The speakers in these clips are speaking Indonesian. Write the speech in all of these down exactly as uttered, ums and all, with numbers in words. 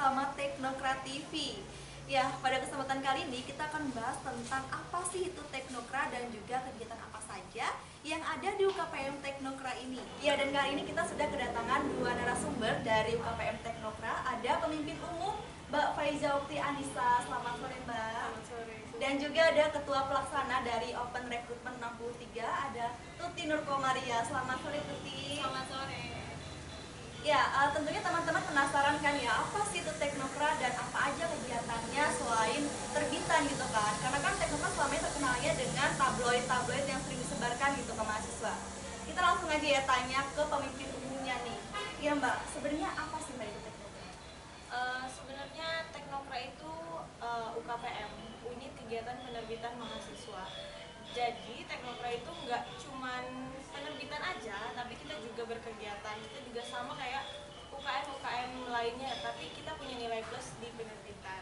bersama Teknokra T V. Ya, pada kesempatan kali ini kita akan bahas tentang apa sih itu Teknokra dan juga kegiatan apa saja yang ada di U K P M Teknokra ini. Ya, dan kali ini kita sudah kedatangan dua narasumber dari U K P M Teknokra. Ada pemimpin umum Mbak Faiza Ukti Anissa. Selamat sore, Mbak. Selamat sore. Dan juga ada ketua pelaksana dari Open Recruitment enam puluh tiga, ada Tuti Nurkomaria. Selamat sore, Tuti. Selamat sore. Ya, uh, tentunya teman-teman penasaran kan ya, apa sih itu Teknokra dan apa aja kegiatannya selain terbitan gitu kan. Karena kan Teknokra selama ini terkenalnya dengan tabloid-tabloid yang sering disebarkan gitu ke mahasiswa. Kita langsung aja ya tanya ke pemimpin umumnya nih. Ya Mbak, sebenarnya apa sih Mbak itu Teknokra? Uh, sebenarnya Teknokra itu uh, U K P M, unit kegiatan penerbitan mahasiswa. Jadi Teknokra itu nggak cuman penerbitan aja, tapi kita juga berkegiatan. Kita juga sama kayak U K M U K M lainnya, tapi kita punya nilai plus di penerbitan.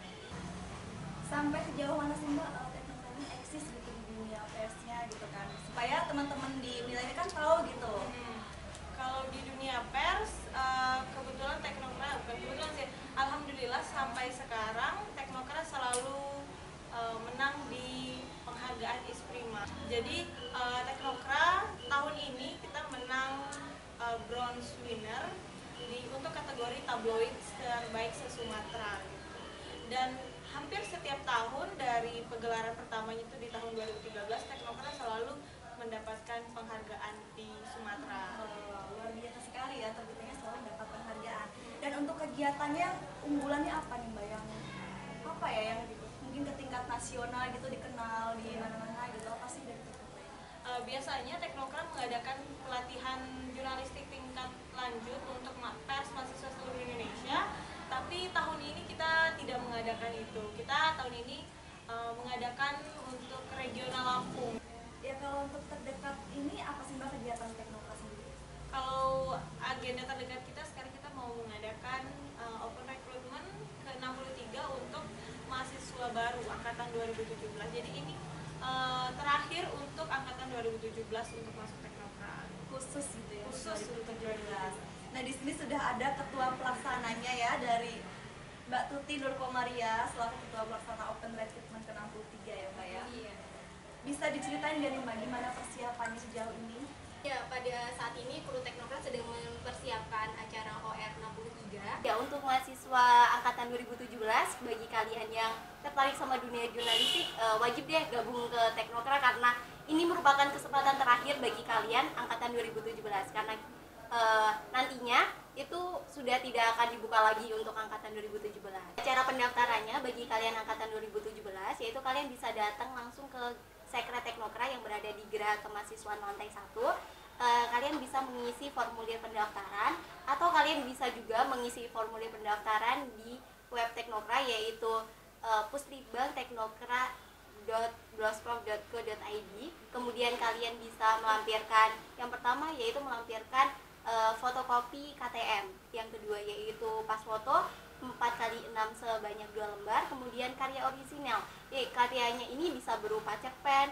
Sampai sejauh mana sih Mbak uh, Teknokra ini eksis gitu di dunia persnya gitu kan, supaya teman-teman di wilayah ini kan tahu gitu. Hmm. Kalau di dunia pers, uh, kebetulan Teknokra, bukan kebetulan sih, alhamdulillah sampai sekarang Teknokra selalu uh, menang di penghargaan Isprima. Jadi uh, Teknokra tahun ini kita menang uh, bronze winner di untuk kategori tabloid terbaik se-Sumatera gitu. Dan hampir setiap tahun dari pegelaran pertamanya itu di tahun dua ribu tiga belas, Teknokra selalu mendapatkan penghargaan di Sumatera. Oh, luar biasa sekali ya, terbitnya selalu mendapat penghargaan. Dan untuk kegiatannya unggulannya apa nih Mbak, yang apa ya yang mungkin ke tingkat nasional gitu dikenal di mana-mana gitu, apa sih dari Teknokra? Uh, biasanya Teknokra mengadakan pelatihan jurnalistik tingkat lanjut untuk pers mahasiswa seluruh Indonesia, tapi tahun ini kita tidak mengadakan itu. Kita tahun ini uh, mengadakan untuk regional Lampung. Ya, kalau untuk terdekat ini apa sih Mbak kegiatan Teknokra sendiri? Kalau agenda terdekat kita sekarang kita mau mengadakan uh, Open Recruitment ke enam puluh tiga untuk mahasiswa baru angkatan dua ribu tujuh belas. Jadi ini uh, terakhir untuk angkatan dua ribu tujuh belas untuk masuk Teknokra. Khusus gitu ya. Khusus untuk dua ribu tujuh belas. Nah, di sini sudah ada ketua pelaksananya ya dari Mbak Tuti Nurkomaria selaku ketua pelaksana Open Recruitment ke enam puluh tiga ya Mbak ya. Iya. Bisa diceritain dari Mbak gimana persiapannya sejauh ini? Ya, pada saat ini kru Teknokra sedang mempersiapkan acara O R enam puluh tiga. Ya, untuk mahasiswa angkatan dua ribu tujuh belas, bagi kalian yang tertarik sama dunia jurnalistik, eh, wajib deh gabung ke Teknokra karena ini merupakan kesempatan terakhir bagi kalian angkatan dua ribu tujuh belas, karena eh, nantinya itu sudah tidak akan dibuka lagi untuk angkatan dua ribu tujuh belas. Cara pendaftarannya bagi kalian angkatan dua ribu tujuh belas yaitu kalian bisa datang langsung ke Sekret Teknokra yang berada di Geraha Kemahasiswaan lantai satu. Uh, kalian bisa mengisi formulir pendaftaran atau kalian bisa juga mengisi formulir pendaftaran di web Teknokra yaitu uh, puslitbang teknokra dot blogspot dot co dot i d. Kemudian kalian bisa melampirkan, yang pertama yaitu melampirkan uh, fotokopi K T M, yang kedua yaitu pas foto empat kali enam sebanyak dua lembar, kemudian karya orisinal. Eh, karyanya ini bisa berupa cerpen,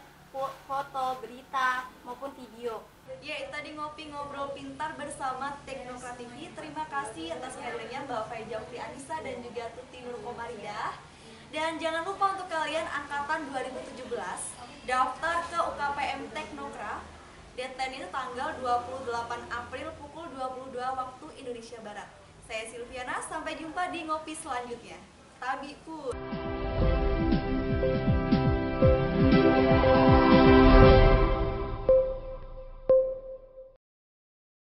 foto, berita, maupun video. Ya, itu tadi ngopi ngobrol pintar bersama Teknokra T V. Terima kasih atas kehadirannya Mbak Faiza Ukti Anissa dan juga Tuti Nurkomaria. Dan jangan lupa untuk kalian angkatan dua ribu tujuh belas daftar ke U K P M Teknokra. Deadline itu tanggal dua puluh delapan April pukul dua puluh dua waktu Indonesia Barat. Saya Silviana, sampai jumpa di ngopi selanjutnya. Tabi pun.